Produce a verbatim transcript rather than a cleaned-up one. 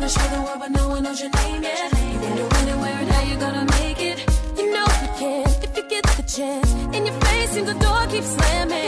show the world, but no one knows your name yet. You wonder when and where and how you're gonna make it. You know you can if you get the chance. In your face, and the door keeps slamming.